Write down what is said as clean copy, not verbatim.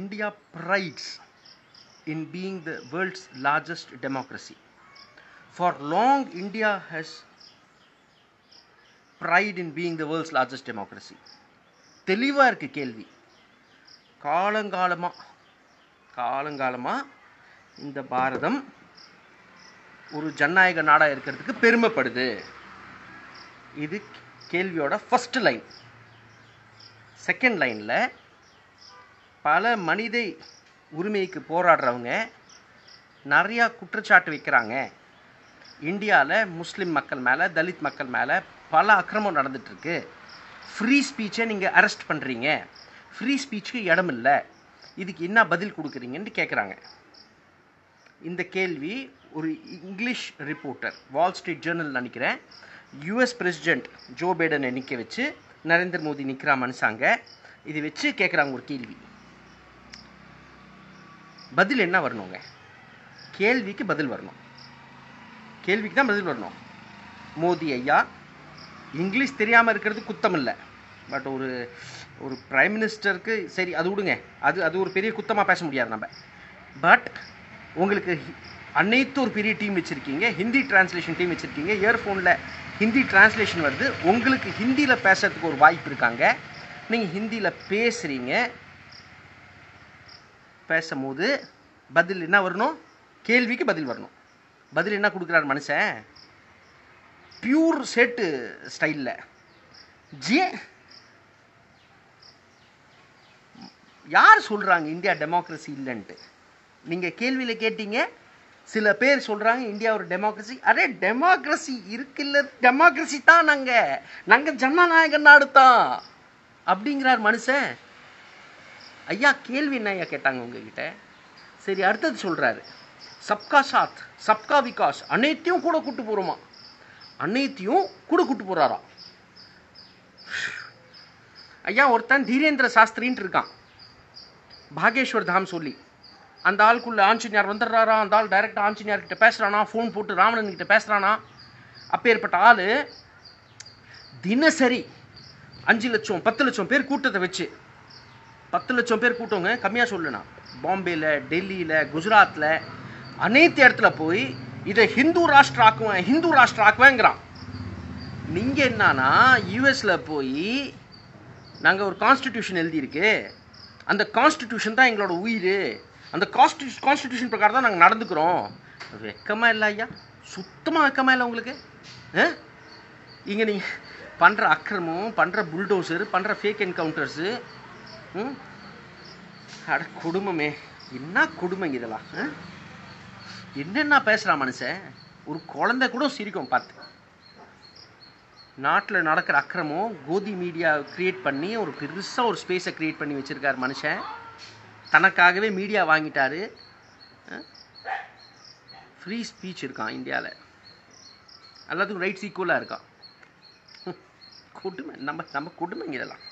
India prides in being the world's largest democracy. For long, India has pride in being the world's largest democracy. தெளிவா இருக்கு கேள்வி. காலங்காலமா இந்த பாரதம் ஒரு ஜனநாயக நாடா இருக்கிறதுக்கு பெருமைப்படுது. இது கேள்வியோட ஃபர்ஸ்ட் லைன். செகண்ட் லைன்ல பல மனித உரிமைக்கு போராடுறவங்க நிறையா குற்றச்சாட்டு வைக்கிறாங்க. இந்தியாவில் முஸ்லீம் மக்கள் மேலே, தலித் மக்கள் மேலே பல அக்கிரமம் நடந்துகிட்ருக்கு. ஃப்ரீ ஸ்பீச்சை நீங்கள் அரெஸ்ட் பண்ணுறீங்க, ஃப்ரீ ஸ்பீச்சுக்கு இடம் இல்லை, இதுக்கு என்ன பதில் கொடுக்குறீங்கன்னு கேட்குறாங்க. இந்த கேள்வி ஒரு English reporter, Wall Street Journal நினைக்கிறேன், யூஎஸ் பிரசிடெண்ட் ஜோ பைடனை நிற்க வச்சு, நரேந்திர மோடி நிற்கிறா மனுஷாங்க, இதை வச்சு கேட்குறாங்க ஒரு கேள்வி. பதில் என்ன வரணுங்க? கேள்விக்கு பதில் வரணும். கேள்விக்கு தான் பதில் வரணும். மோடி ஐயா, இங்கிலீஷ் தெரியாமல் இருக்கிறது குத்தம் இல்லை, பட் ஒரு பிரைம் மினிஸ்டருக்கு சரி அது விடுங்க, அது ஒரு பெரிய குத்தமாக பேச முடியாது நம்ம. பட் உங்களுக்கு அனைத்து ஒரு பெரிய டீம் வச்சுருக்கீங்க, ஹிந்தி டிரான்ஸ்லேஷன் டீம் வச்சுருக்கீங்க, இயர்ஃபோனில் ஹிந்தி டிரான்ஸ்லேஷன் வருது, உங்களுக்கு ஹிந்தியில் பேசுறதுக்கு ஒரு வாய்ப்பு இருக்காங்க, நீங்கள் ஹிந்தியில் பேசுகிறீங்க. பேசும்போது பதில் என்ன வரணும்? கேள்விக்கு பதில் வரணும். பதில் என்ன கொடுக்குறாரு மனுஷன்? பியூர் செட்டு ஸ்டைலில் யார் சொல்கிறாங்க இந்தியா டெமோக்ரஸி இல்லைன்ட்டு? நீங்கள் கேள்வியில் கேட்டீங்க, சில பேர் சொல்கிறாங்க இந்தியா ஒரு டெமோக்ரஸி. அரே டெமோக்ரஸி இருக்குல்ல, டெமோக்ரஸி தான் நாங்கள் ஜனநாயக நாடு தான் அப்படிங்கிறார் மனுஷன். ஐயா கேள்வி என்ன ஐயா கேட்டாங்க உங்ககிட்ட? சரி, அடுத்தது சொல்கிறாரு சப்கா சாத் சப்கா விகாஸ், அனைத்தையும் கூட கூட்டு போகிறோமா, அனைத்தையும் கூட கூட்டு போகிறாராம். ஐயா ஒருத்தன் தீரேந்திர சாஸ்திரின்ட்டு இருக்கான், பாகேஸ்வர் தாம் சொல்லி, அந்த ஆளுக்குள்ள ஆஞ்சநேயர் வந்துடுறாரா, அந்த ஆள் டைரெக்டாக ஆஞ்சநேயர்கிட்ட பேசுகிறானா, ஃபோன் போட்டு ராவணன்கிட்ட பேசுகிறானா. அப்பேற்பட்ட ஆள் தினசரி 5 லட்சம் 10 லட்சம் பேர் கூட்டத்தை வச்சு, 10 லட்சம் பேர் கூட்டவங்க கம்மியாக சொல்லுனா, பாம்பேயில், டெல்லியில், குஜராத்தில் அனைத்து இடத்துல போய் இதை ஹிந்து ராஷ்டிர ஆக்குவேங்கிறான். நீங்கள் என்னன்னா யூஎஸில் போய் நாங்கள் ஒரு கான்ஸ்டிடியூஷன் எழுதியிருக்கு, அந்த கான்ஸ்டிடியூஷன் தான் எங்களோட உயிர், அந்த கான்ஸ்டிடியூஷன் பிரகாரம் தான் நாங்கள் நடந்துக்கிறோம். வெக்கமாக இல்லை ஐயா, சுத்தமாக வெக்கமாக இல்லை உங்களுக்கு? இங்கே நீங்கள் பண்ணுற அக்கிரமம், பண்ணுற புல்டோசர், பண்ணுற ஃபேக் என்கவுண்டர்ஸு, அட கொடுமைமே, என்ன கொடுமைங்க இதெல்லாம். என்னென்ன பேசுகிறான் மனுஷன்? ஒரு குழந்தை கூட சிரிக்கும் பார்த்து. நாட்டில் நடக்கிற அக்கிரமம் கோதி மீடியா க்ரியேட் பண்ணி ஒரு பெருசாக ஒரு ஸ்பேஸை க்ரியேட் பண்ணி வச்சுருக்கார் மனுஷன். தனக்காகவே மீடியா வாங்கிட்டாரு. ஃப்ரீ ஸ்பீச் இருக்கான் இந்தியாவில், எல்லாத்துக்கும் ரைட்ஸ் ஈக்குவலாக இருக்கான். கொடுமை, நம்ம கொடுமைங்க இதெல்லாம்.